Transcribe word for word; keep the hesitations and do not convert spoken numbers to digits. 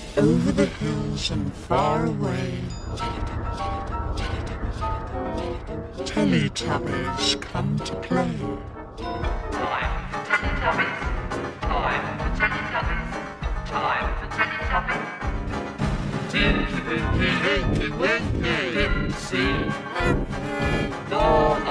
over the hills and far away. Teletubbies come to play. Time for Teletubbies. Time for Teletubbies. Time for Teletubbies. Tinky Winky, Winky Winky, Dipsy. Go